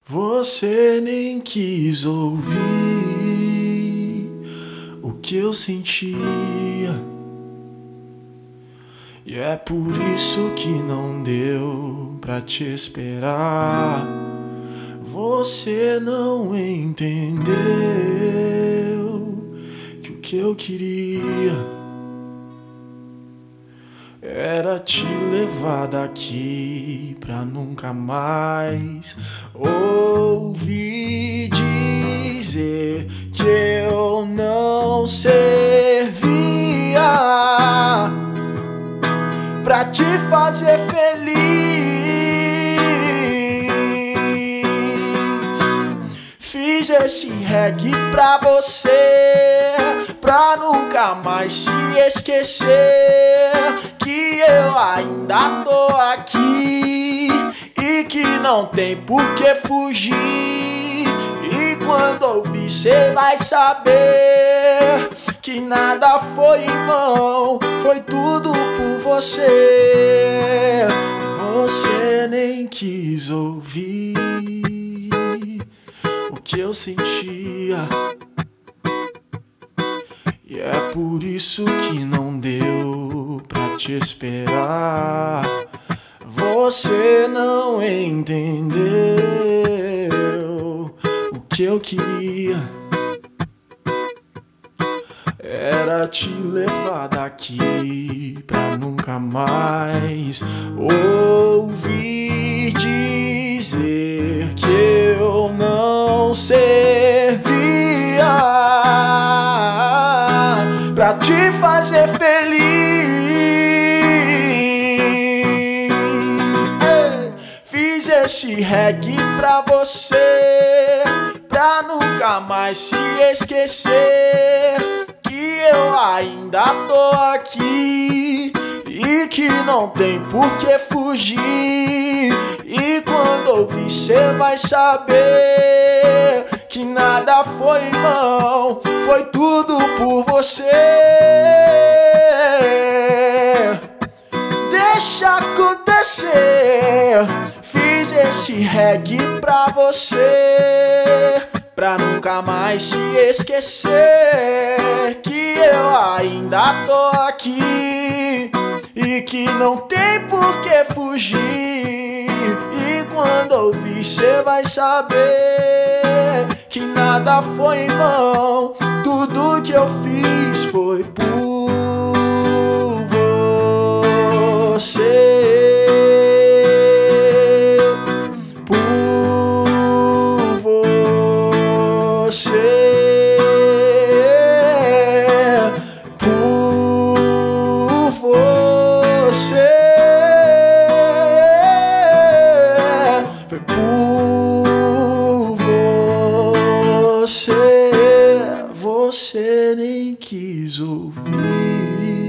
Você nem quis ouvir o que eu sentia, e é por isso que não deu pra te esperar. Você não entendeu que o que eu queria era te levar daqui pra nunca mais ouvir dizer que eu não servia pra te fazer feliz. Fiz esse reggae pra você, pra nunca mais se esquecer que eu ainda tô aqui e que não tem por que fugir. E quando ouvir cê vai saber que nada foi em vão, foi tudo por você. Você nem quis ouvir o que eu sentia, e é por isso que não deu pra te esperar. Você não entendeu o que eu queria era te levar daqui pra nunca mais ouvir dizer que eu não servia pra te fazer feliz. Fiz esse reggae pra você, pra nunca mais se esquecer que eu ainda tô aqui e que não tem por que fugir. E quando ouvir cê vai saber que nada foi em vão, foi tudo por você. Deixa acontecer. Fiz esse reggae pra você, pra nunca mais se esquecer que eu ainda tô aqui e que não tem por que fugir. E quando ouvir cê vai saber que nada foi em vão, tudo que eu fiz foi por você. Foi por você, você nem quis ouvir.